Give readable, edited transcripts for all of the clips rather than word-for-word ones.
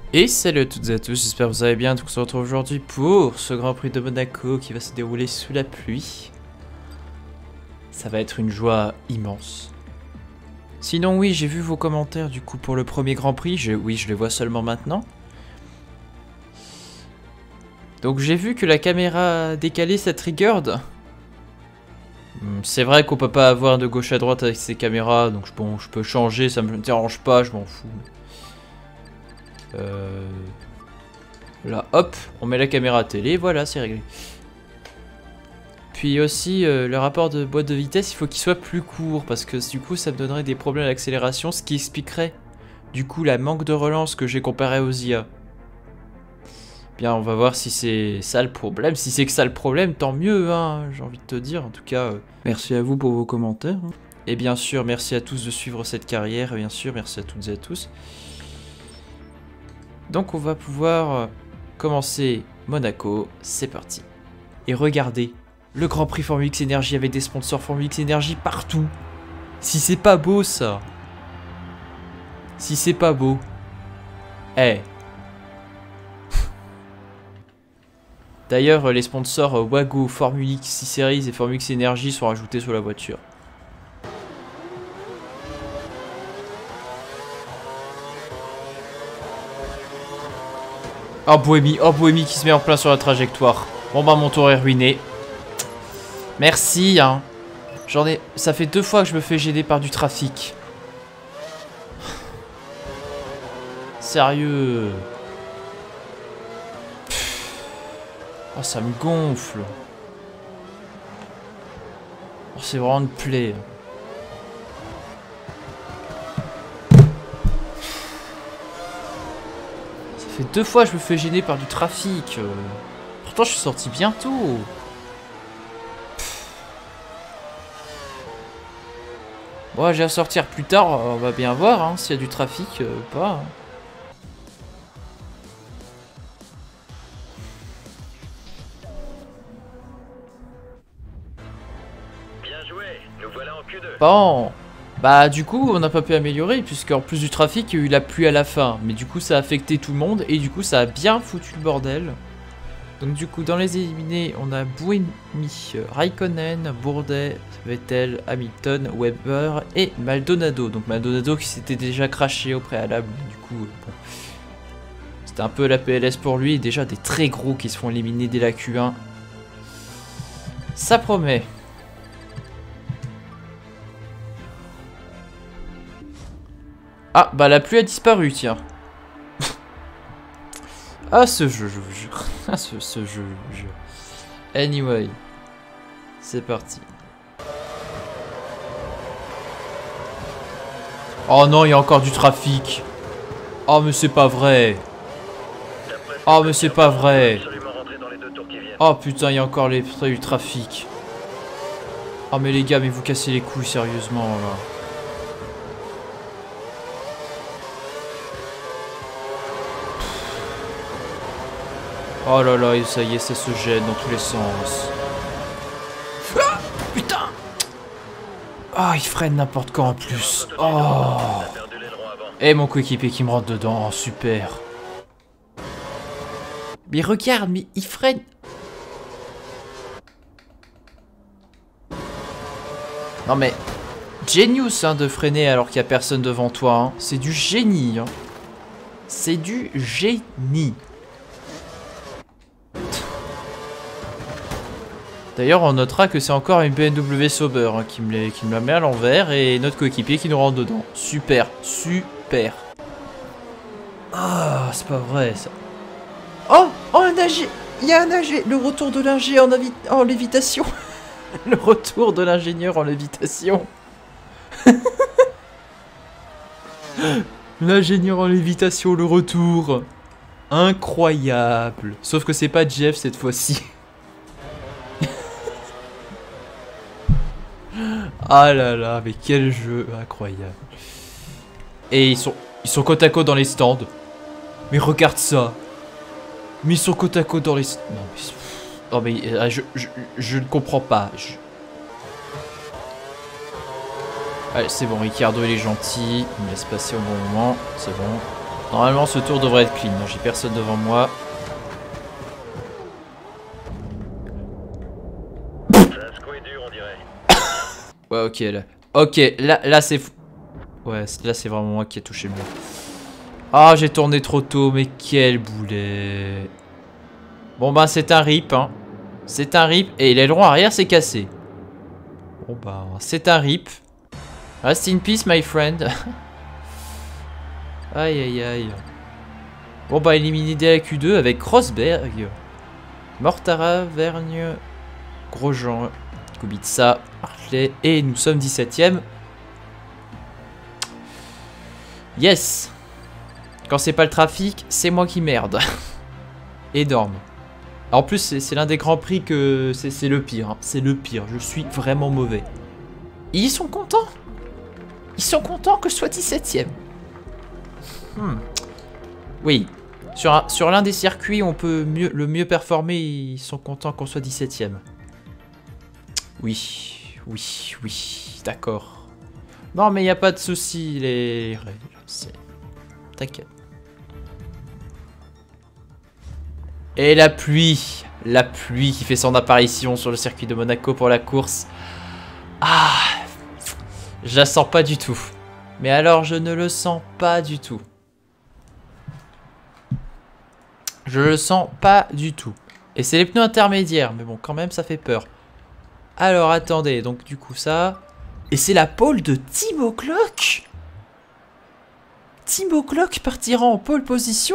Et salut à toutes et à tous, j'espère que vous allez bien. Donc on se retrouve aujourd'hui pour ce Grand Prix de Monaco qui va se dérouler sous la pluie. Ça va être une joie immense. Sinon oui, j'ai vu vos commentaires du coup pour le premier Grand Prix. Oui, je les vois seulement maintenant. Donc j'ai vu que la caméra décalée ça triggered. C'est vrai qu'on peut pas avoir de gauche à droite avec ces caméras, donc bon, je peux changer, ça me dérange pas, je m'en fous. Là, hop, on met la caméra à télé, voilà, c'est réglé. Puis aussi, le rapport de boîte de vitesse, il faut qu'il soit plus court, parce que du coup, ça me donnerait des problèmes d'accélération, ce qui expliquerait, du coup, la manque de relance que j'ai comparé aux IA. Bien, on va voir si c'est ça le problème. Si c'est que ça le problème, tant mieux, hein, j'ai envie de te dire. En tout cas, merci à vous pour vos commentaires. Et bien sûr, merci à tous de suivre cette carrière, bien sûr, merci à toutes et à tous. Donc on va pouvoir commencer Monaco, c'est parti. Et regardez, le Grand Prix Formule X Energy avec des sponsors Formule X Energy partout. Si c'est pas beau ça. Si c'est pas beau. Eh. D'ailleurs les sponsors Wago, Formule X 6 Series et Formule X Energy sont rajoutés sur la voiture. Oh Bohémie qui se met en plein sur la trajectoire. Bon bah mon tour est ruiné. Merci hein. Ça fait 2 fois que je me fais gêner par du trafic. Sérieux. Oh ça me gonfle. Oh c'est vraiment une plaie. Ça fait 2 fois que je me fais gêner par du trafic. Pourtant je suis sorti bientôt. Bon, je vais sortir plus tard, on va bien voir hein, s'il y a du trafic ou pas. Hein. Bien joué, nous voilà en Q2. Bon, bah du coup on n'a pas pu améliorer puisque en plus du trafic il y a eu la pluie à la fin. Mais du coup ça a affecté tout le monde et du coup ça a bien foutu le bordel. Donc du coup dans les éliminés on a Buemi, Raikkonen, Bourdais, Vettel, Hamilton, Webber et Maldonado. Donc Maldonado qui s'était déjà craché au préalable. Du coup bon, c'était un peu la PLS pour lui. Déjà des très gros qui se font éliminer dès la Q1. Ça promet. Ah bah la pluie a disparu tiens. Ah ce jeu, je vous jure. Ah ce jeu, je vous jure. Anyway. C'est parti. Oh non, il y a encore du trafic. Oh mais c'est pas vrai. Oh mais c'est pas vrai. Oh putain, il y a encore du trafic. Oh mais les gars, mais vous cassez les couilles sérieusement là. Oh là là, ça y est, ça se jette dans tous les sens. Ah, putain. Oh, il freine n'importe quand en plus. Oh. Et mon coéquipier qui me rentre dedans, oh, super. Mais regarde, mais il freine. Non mais, genius hein, de freiner alors qu'il n'y a personne devant toi. Hein. C'est du génie. Hein. C'est du génie. D'ailleurs, on notera que c'est encore une BMW Sauber hein, qui me la met à l'envers et notre coéquipier qui nous rentre dedans. Super, super. Ah, c'est pas vrai ça. Oh, un AG. Il y a un AG. Le retour de l'ingé en lévitation. Le retour de l'ingénieur en lévitation. L'ingénieur en lévitation, le retour. Incroyable. Sauf que c'est pas Jeff cette fois-ci. Ah là là, mais quel jeu incroyable. Et ils sont côte à côte dans les stands. Mais regarde ça. Mais ils sont côte à côte dans les stands. Non mais je ne comprends pas. Allez, c'est bon, Ricardo il est gentil. Il me laisse passer au bon moment. C'est bon. Normalement, ce tour devrait être clean. J'ai personne devant moi. Flasco est dur, on dirait. Ouais, ok, là. Ok, là c'est fou. Ouais, là c'est vraiment moi qui ai touché le mur. Ah, j'ai tourné trop tôt, mais quel boulet. Bon, bah, c'est un rip, hein. C'est un rip. Et l'aileron arrière s'est cassé. Bon, bah, c'est un rip. Rest in peace, my friend. Aïe, aïe, aïe. Bon, bah, éliminé dès la Q2 avec Rosberg. Mortara, Vergne, Grosjean, Kubica, Hartley. Et nous sommes 17ème. Yes. Quand c'est pas le trafic, c'est moi qui merde. Énorme. En plus, c'est l'un des grands prix que... C'est le pire. Hein. C'est le pire. Je suis vraiment mauvais. Et ils sont contents. Ils sont contents que je sois 17ème. Oui. Sur l'un des circuits, on peut le mieux performer. Ils sont contents qu'on soit 17ème. Oui. Oui. Oui. D'accord. Non, mais il n'y a pas de souci. Les règles. T'inquiète. Et la pluie qui fait son apparition sur le circuit de Monaco pour la course. Ah, je la sens pas du tout. Mais alors, je ne le sens pas du tout. Je le sens pas du tout. Et c'est les pneus intermédiaires, mais bon, quand même, ça fait peur. Alors, attendez, donc du coup, ça... Et c'est la pole de Timo Glock. Timo Glock partira en pole position.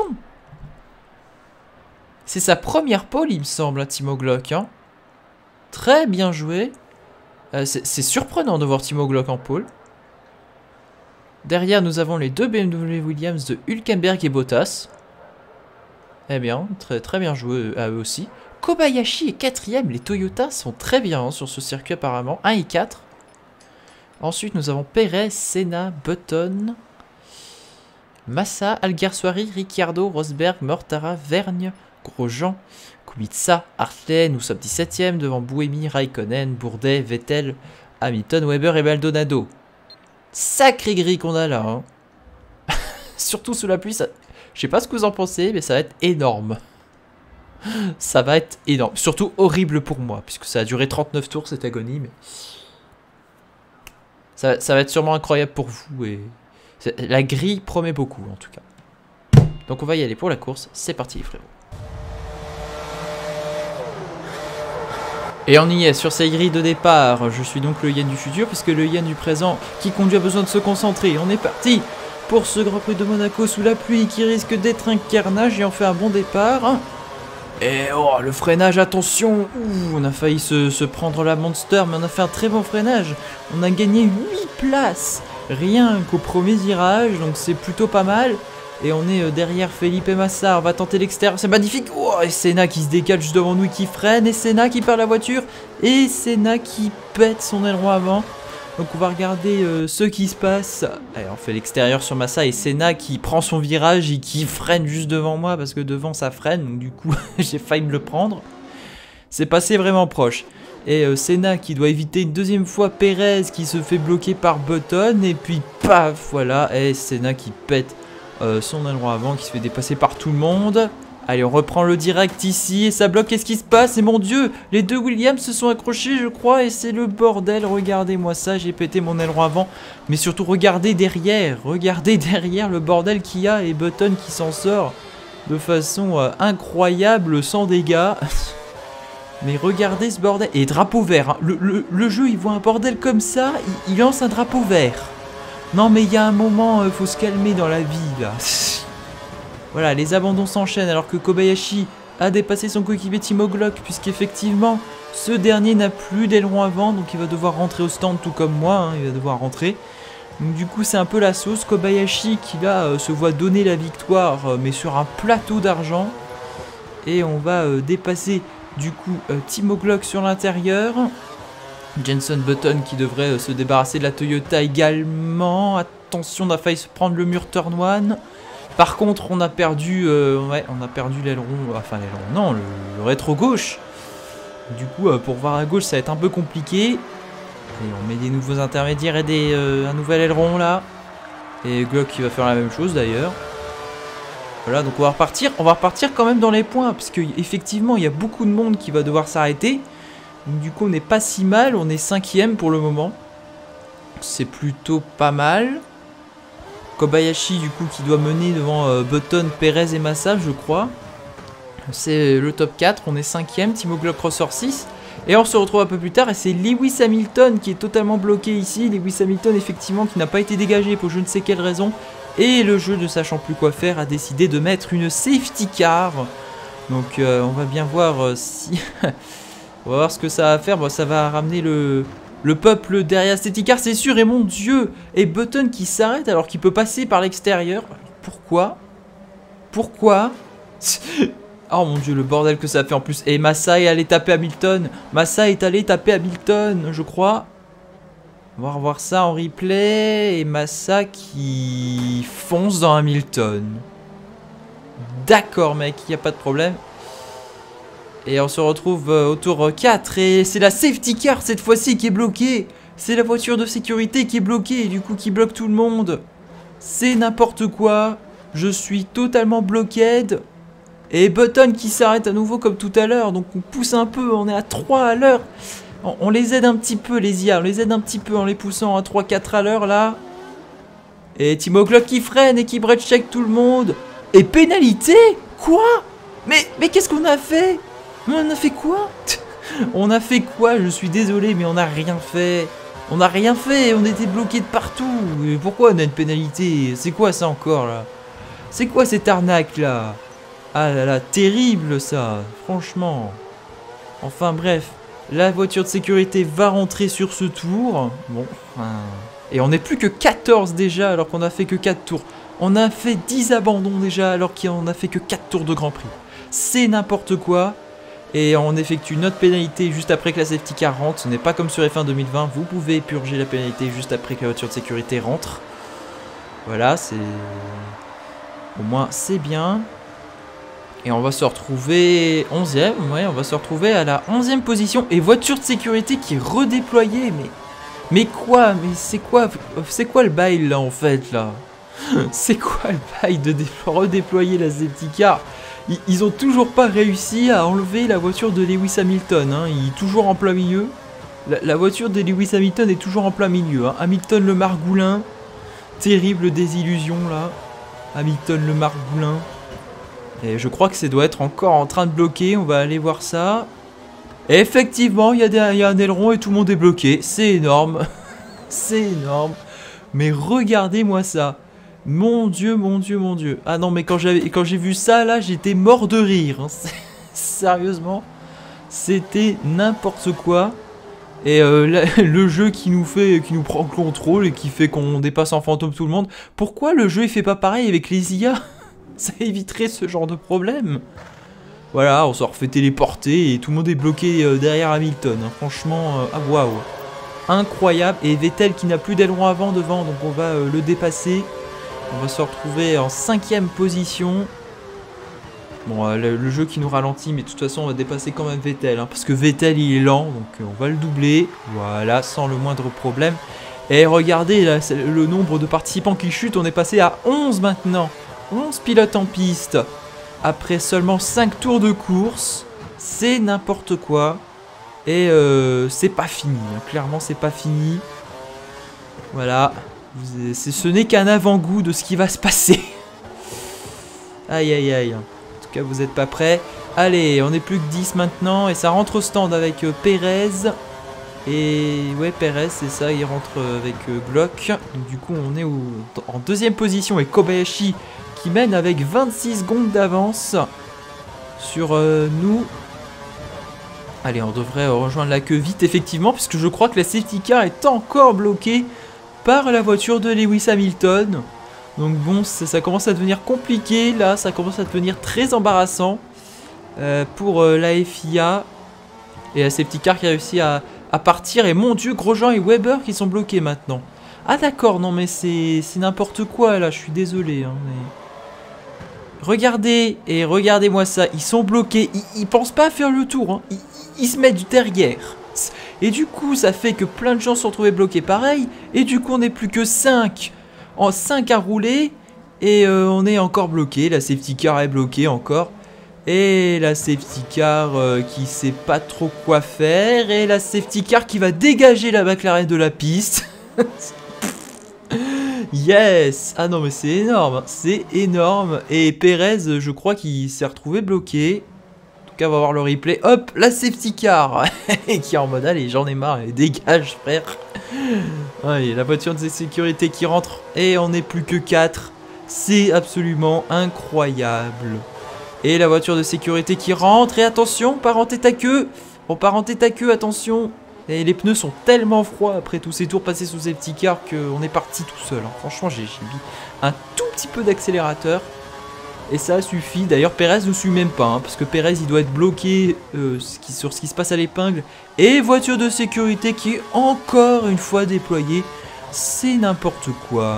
C'est sa première pole, il me semble, hein, Timo Glock. Hein. Très bien joué. C'est surprenant de voir Timo Glock en pole. Derrière, nous avons les deux BMW Williams de Hülkenberg et Bottas. Eh bien, très bien joué à eux aussi. Kobayashi est 4ème. Les Toyota sont très bien hein, sur ce circuit apparemment. 1 et 4. Ensuite, nous avons Perez, Senna, Button, Massa, Alguersuari, Ricciardo, Rosberg, Mortara, Vergne, Grosjean, Kubica, Hartley. Nous sommes 17ème devant Buemi, Raikkonen, Bourdet, Vettel, Hamilton, Weber et Maldonado. Sacré grille qu'on a là. Hein. Surtout sous la pluie, ça... je sais pas ce que vous en pensez, mais ça va être énorme. Ça va être énorme. Surtout horrible pour moi, puisque ça a duré 39 tours cette agonie. Mais... ça va être sûrement incroyable pour vous. Et la grille promet beaucoup en tout cas. Donc on va y aller pour la course. C'est parti les frérots. Et on y est sur ces grilles de départ. Je suis donc le Yann du futur puisque le Yann du présent qui conduit a besoin de se concentrer. On est parti pour ce Grand Prix de Monaco sous la pluie qui risque d'être un carnage et on fait un bon départ. Et oh le freinage, attention. Ouh, on a failli se prendre la Monster mais on a fait un très bon freinage. On a gagné 8 places rien qu'au premier virage donc c'est plutôt pas mal. Et on est derrière Felipe Massa, on va tenter l'extérieur, c'est magnifique. Oh, et Senna qui se décale juste devant nous et qui freine. Et Senna qui perd la voiture. Et Senna qui pète son aileron avant. Donc on va regarder ce qui se passe. Allez, on fait l'extérieur sur Massa et Senna qui prend son virage et qui freine juste devant moi. Parce que devant ça freine, donc du coup j'ai failli me le prendre. C'est passé vraiment proche. Et Senna qui doit éviter une deuxième fois Perez qui se fait bloquer par Button. Et puis paf, voilà. Et Senna qui pète son aileron avant, qui se fait dépasser par tout le monde. Allez, on reprend le direct ici et ça bloque. Qu'est-ce qui se passe? Et mon dieu, les deux Williams se sont accrochés je crois et c'est le bordel. Regardez-moi ça, j'ai pété mon aileron avant. Mais surtout regardez derrière le bordel qu'il y a. Et Button qui s'en sort de façon incroyable sans dégâts. Mais regardez ce bordel. Et drapeau vert hein. Le jeu il voit un bordel comme ça, il lance un drapeau vert. Non mais il y a un moment, faut se calmer dans la vie là. Voilà, les abandons s'enchaînent alors que Kobayashi a dépassé son coéquipier Timo Glock puisqu'effectivement ce dernier n'a plus d'aileron avant donc il va devoir rentrer au stand tout comme moi, hein, il va devoir rentrer. Donc du coup c'est un peu la sauce. Kobayashi qui là se voit donner la victoire mais sur un plateau d'argent. Et on va dépasser du coup Timo Glock sur l'intérieur. Jenson Button qui devrait se débarrasser de la Toyota également. Attention, on a failli se prendre le mur turn 1. Par contre, on a perdu l'aileron, enfin l'aileron, non, le rétro gauche. Du coup, pour voir à gauche, ça va être un peu compliqué. Et on met des nouveaux intermédiaires et un nouvel aileron là. Et Glock qui va faire la même chose d'ailleurs. Voilà, donc on va repartir quand même dans les points, parce qu'effectivement, il y a beaucoup de monde qui va devoir s'arrêter. Donc du coup, on n'est pas si mal, on est 5e pour le moment. C'est plutôt pas mal. Kobayashi, du coup, qui doit mener devant Button, Perez et Massa, je crois. C'est le top 4, on est 5e, Timo Glock ressort 6. Et on se retrouve un peu plus tard, et c'est Lewis Hamilton qui est totalement bloqué ici. Lewis Hamilton, effectivement, qui n'a pas été dégagé pour je ne sais quelle raison. Et le jeu, ne sachant plus quoi faire, a décidé de mettre une safety car. Donc on va bien voir si... on va voir ce que ça va faire. Bon, ça va ramener le peuple derrière safety car, c'est sûr. Et mon Dieu, et Button qui s'arrête alors qu'il peut passer par l'extérieur. Pourquoi? Pourquoi? Oh mon Dieu, le bordel que ça a fait en plus. Et Massa est allé taper Hamilton. Massa est allé taper Hamilton, je crois. On va revoir ça en replay. Et Massa qui fonce dans Hamilton. D'accord mec, il n'y a pas de problème. Et on se retrouve au tour 4. Et c'est la safety car cette fois-ci qui est bloquée. C'est la voiture de sécurité qui est bloquée. Et du coup qui bloque tout le monde. C'est n'importe quoi. Je suis totalement bloqué. Et Button qui s'arrête à nouveau comme tout à l'heure. Donc on pousse un peu, on est à 3 à l'heure. On les aide un petit peu les IA, on les aide un petit peu en les poussant à 3-4 à l'heure là. Et Timo Glock qui freine et qui break check tout le monde. Et pénalité? Quoi? Mais qu'est-ce qu'on a fait? Mais on a fait quoi? On a fait quoi? Je suis désolé mais on n'a rien fait. On n'a rien fait, on était bloqués de partout. Et pourquoi on a une pénalité? C'est quoi ça encore là? C'est quoi cette arnaque là? Ah là là, terrible ça, franchement. Enfin bref. La voiture de sécurité va rentrer sur ce tour. Bon. Et on n'est plus que 14 déjà alors qu'on a fait que 4 tours. On a fait 10 abandons déjà alors qu'on a fait que 4 tours de Grand Prix. C'est n'importe quoi. Et on effectue notre pénalité juste après que la safety car rentre. Ce n'est pas comme sur F1 2020. Vous pouvez purger la pénalité juste après que la voiture de sécurité rentre. Voilà, c'est... Au moins c'est bien. Et on va se retrouver 11e, ouais, on va se retrouver à la 11e position. Et voiture de sécurité qui est redéployée, mais quoi? Mais c'est quoi le bail là en fait là? C'est quoi le bail de redéployer la safety car? Ils ont toujours pas réussi à enlever la voiture de Lewis Hamilton, hein. Il est toujours en plein milieu. La voiture de Lewis Hamilton est toujours en plein milieu, hein. Hamilton le Margoulin, terrible désillusion là. Hamilton le Margoulin. Et je crois que ça doit être encore en train de bloquer. On va aller voir ça. Et effectivement, il y a un aileron et tout le monde est bloqué. C'est énorme. C'est énorme. Mais regardez-moi ça. Mon Dieu, mon Dieu, mon Dieu. Ah non, mais quand j'ai vu ça, là, j'étais mort de rire. Hein. Sérieusement. C'était n'importe quoi. Et le jeu qui nous prend le contrôle et qui fait qu'on dépasse en fantôme tout le monde. Pourquoi le jeu, il fait pas pareil avec les IA ? Ça éviterait ce genre de problème. Voilà, on se refait téléporter et tout le monde est bloqué derrière Hamilton. Hein. Franchement, ah waouh. Incroyable. Et Vettel qui n'a plus d'aileron avant devant, donc on va le dépasser. On va se retrouver en 5e position. Bon, le jeu qui nous ralentit, mais de toute façon on va dépasser quand même Vettel. Hein, parce que Vettel il est lent, donc on va le doubler. Voilà, sans le moindre problème. Et regardez là, le nombre de participants qui chutent, on est passé à 11 maintenant. 11 pilotes en piste après seulement 5 tours de course. C'est n'importe quoi. Et c'est pas fini, hein. Clairement c'est pas fini. Voilà, ce n'est qu'un avant-goût de ce qui va se passer. Aïe aïe aïe. En tout cas vous n'êtes pas prêts. Allez, on est plus que 10 maintenant. Et ça rentre au stand avec Perez. Et ouais, Perez, c'est ça, il rentre avec Glock. Donc du coup on est en 2e position. Et Kobayashi qui mène avec 26 secondes d'avance sur nous. Allez, on devrait rejoindre la queue vite, effectivement, puisque je crois que la safety car est encore bloquée par la voiture de Lewis Hamilton. Donc bon, ça commence à devenir compliqué, là, ça commence à devenir très embarrassant pour la FIA. Et la safety car qui a réussi à partir. Et mon Dieu, Grosjean et Weber qui sont bloqués maintenant. Ah d'accord, non mais c'est n'importe quoi, là, je suis désolé, hein, mais... Regardez, et regardez-moi ça, ils sont bloqués, ils pensent pas à faire le tour, hein. Ils se mettent derrière. Et du coup, ça fait que plein de gens se sont retrouvés bloqués pareil, et du coup, on n'est plus que 5. En 5 à rouler, Et on est encore bloqué, la safety car est bloquée encore. Et la safety car qui sait pas trop quoi faire. Et la safety car qui va dégager la McLaren de la piste. Yes! Ah non mais c'est énorme, c'est énorme. Et Perez, je crois qu'il s'est retrouvé bloqué. En tout cas, on va voir le replay. Hop, la safety car qui est en mode, allez, j'en ai marre, allez, dégage frère. Allez, la voiture de sécurité qui rentre. Et on n'est plus que 4. C'est absolument incroyable. Et la voiture de sécurité qui rentre. Et attention, part en tête à queue. On part en tête à queue, attention. Et les pneus sont tellement froids après tous ces tours passés sous ces petits cars qu'on est parti tout seul. Hein. Franchement, j'ai mis un tout petit peu d'accélérateur. Et ça suffit. D'ailleurs, Perez ne suit même pas. Hein, parce que Perez, il doit être bloqué sur ce qui se passe à l'épingle. Et voiture de sécurité qui est encore une fois déployée. C'est n'importe quoi.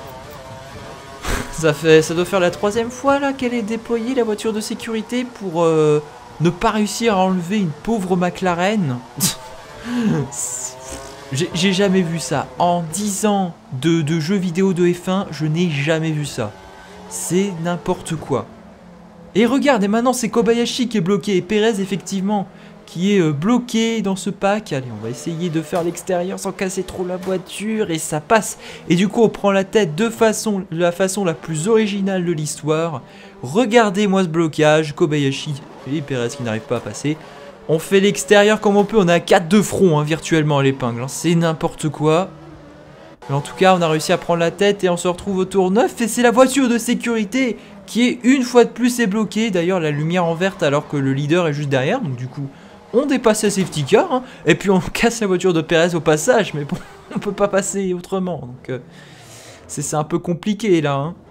Ça doit faire la 3e fois là qu'elle est déployée, la voiture de sécurité, pour ne pas réussir à enlever une pauvre McLaren. J'ai jamais vu ça. En 10 ans de jeux vidéo de F1, je n'ai jamais vu ça. C'est n'importe quoi. Et regarde, et maintenant c'est Kobayashi qui est bloqué. Et Perez, effectivement, qui est bloqué dans ce pack. Allez, on va essayer de faire l'extérieur sans casser trop la voiture. Et ça passe. Et du coup, on prend la tête de la façon la plus originale de l'histoire. Regardez-moi ce blocage. Kobayashi et Perez qui n'arrivent pas à passer. On fait l'extérieur comme on peut. On a 4 de front, hein, virtuellement à l'épingle. Hein. C'est n'importe quoi. Mais en tout cas, on a réussi à prendre la tête et on se retrouve au tour 9. Et c'est la voiture de sécurité qui est une fois de plus est bloquée. D'ailleurs, la lumière en verte alors que le leader est juste derrière. Donc du coup, on dépasse la safety car. Hein, et puis on casse la voiture de Perez au passage. Mais bon, on peut pas passer autrement. Donc c'est un peu compliqué là. Hein.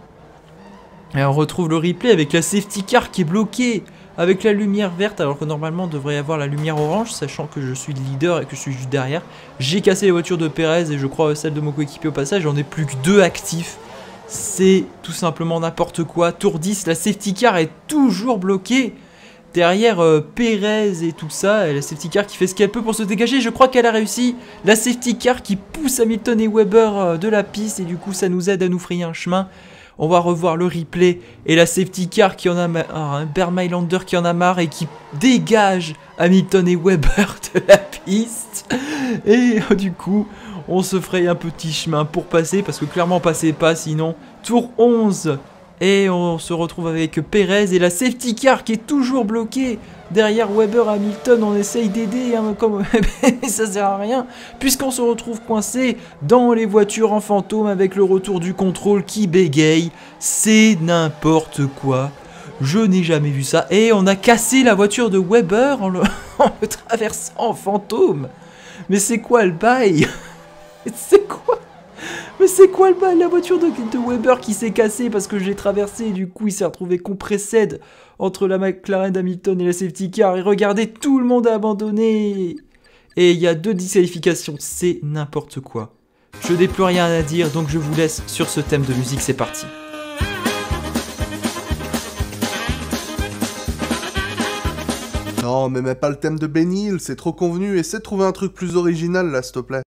Et on retrouve le replay avec la safety car qui est bloquée. Avec la lumière verte, alors que normalement on devrait y avoir la lumière orange, sachant que je suis le leader et que je suis juste derrière. J'ai cassé les voitures de Perez et je crois celle de mon coéquipier au passage, j'en ai plus que 2 actifs. C'est tout simplement n'importe quoi. Tour 10, la safety car est toujours bloquée. Derrière Perez et tout ça, et la safety car qui fait ce qu'elle peut pour se dégager. Je crois qu'elle a réussi. La safety car qui pousse Hamilton et Webber de la piste et du coup ça nous aide à nous frayer un chemin. On va revoir le replay et la safety car qui en a marre, un Bermailander qui en a marre et qui dégage Hamilton et Webber de la piste. Et du coup, on se fraye un petit chemin pour passer parce que clairement on passait pas sinon. Tour 11 et on se retrouve avec Perez et la safety car qui est toujours bloquée. Derrière Webber, Hamilton, on essaye d'aider, hein, mais ça sert à rien, puisqu'on se retrouve coincé dans les voitures en fantôme avec le retour du contrôle qui bégaye. C'est n'importe quoi. Je n'ai jamais vu ça. Et on a cassé la voiture de Webber en le traversant en fantôme. Mais c'est quoi le bail? C'est quoi? Mais c'est quoi le bail? La voiture de Webber qui s'est cassée parce que je l'ai traversée et du coup il s'est retrouvé compressé entre la McLaren d'Hamilton et la safety car. Et regardez, tout le monde a abandonné. Et il y a 2 disqualifications. C'est n'importe quoi. Je n'ai plus rien à dire, donc je vous laisse sur ce thème de musique. C'est parti. Non, mais mets pas le thème de Benny Hill, c'est trop convenu. Essaie de trouver un truc plus original là, s'il te plaît.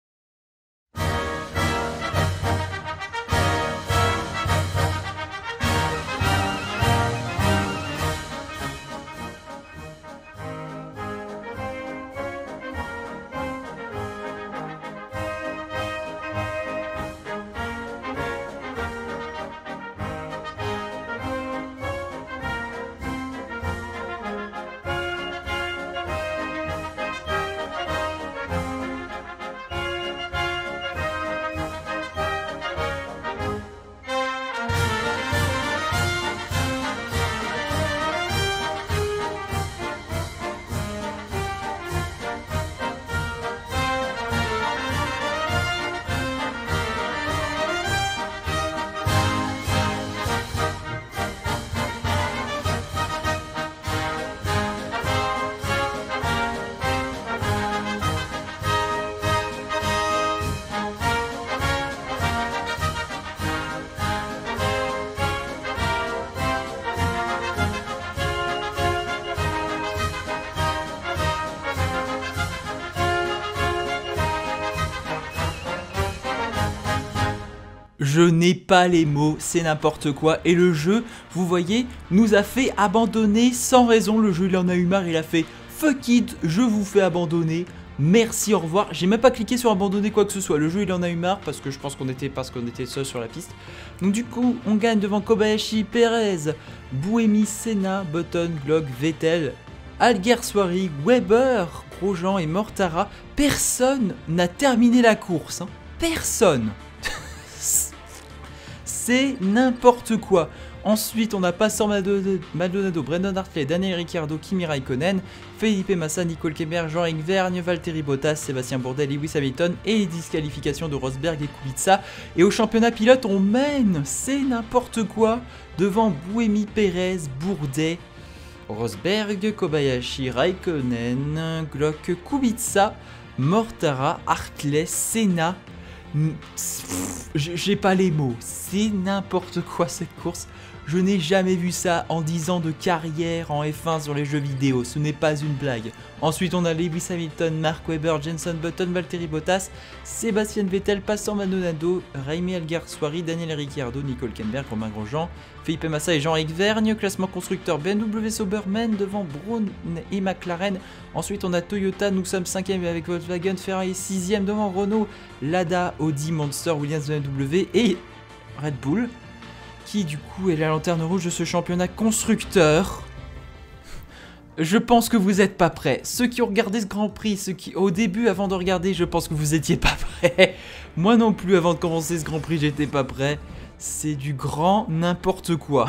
Je n'ai pas les mots, c'est n'importe quoi. Et le jeu, vous voyez, nous a fait abandonner sans raison. Le jeu, il en a eu marre, il a fait fuck it, je vous fais abandonner. Merci, au revoir. J'ai même pas cliqué sur abandonner quoi que ce soit. Le jeu, il en a eu marre parce que je pense qu'on était seul sur la piste. Donc du coup, on gagne devant Kobayashi, Perez, Buemi, Senna, Button, Glock, Vettel, Alguersuari, Weber, Grosjean et Mortara. Personne n'a terminé la course. Hein. Personne. C'est n'importe quoi. Ensuite, on a Pastor Maldonado, Brandon Hartley, Daniel Ricciardo, Kimi Raikkonen, Felipe Massa, Nicole Kemmer, Jean-Eric Vergne, Valtteri Bottas, Sébastien Bourdais, Lewis Hamilton et les disqualifications de Rosberg et Kubica. Et au championnat pilote, on mène, c'est n'importe quoi, devant Buemi, Perez, Bourdais, Rosberg, Kobayashi, Raikkonen, Glock, Kubica, Mortara, Hartley, Senna. J'ai pas les mots, c'est n'importe quoi cette course. Je n'ai jamais vu ça en 10 ans de carrière en F1 sur les jeux vidéo, ce n'est pas une blague. Ensuite on a Lewis Hamilton, Mark Webber, Jenson Button, Valtteri Bottas, Sébastien Vettel, Pastor Maldonado, Jaime Alguersuari, Daniel Ricciardo, Nicole Kemberg, Romain Grosjean, Felipe Massa et Jean-Eric Vergne. Classement constructeur, BMW Sauberman devant Brown et McLaren. Ensuite on a Toyota, nous sommes 5ème avec Volkswagen, Ferrari 6ème devant Renault, Lada, Audi, Monster, Williams, BMW et Red Bull, qui du coup est la lanterne rouge de ce championnat constructeur. Je pense que vous n'êtes pas prêts. Ceux qui ont regardé ce Grand Prix, ceux qui au début avant de regarder, je pense que vous étiez pas prêts. Moi non plus avant de commencer ce Grand Prix, j'étais pas prêt. C'est du grand n'importe quoi.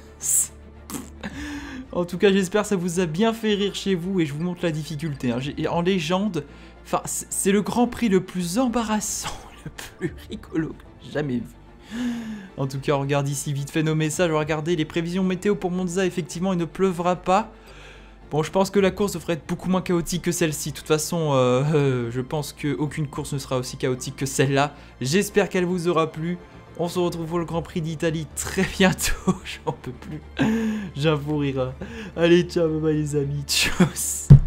En tout cas, j'espère que ça vous a bien fait rire chez vous et je vous montre la difficulté. Hein. En légende, enfin, c'est le Grand Prix le plus embarrassant, le plus rigolo que j'ai jamais vu. En tout cas, on regarde ici vite fait nos messages. Regardez les prévisions météo pour Monza. Effectivement, il ne pleuvra pas. Bon, je pense que la course devrait être beaucoup moins chaotique que celle-ci. De toute façon, je pense qu'aucune course ne sera aussi chaotique que celle-là. J'espère qu'elle vous aura plu. On se retrouve pour le Grand Prix d'Italie très bientôt. J'en peux plus. J'ai un fou rire. Allez, ciao, bye bye les amis. Tchuss.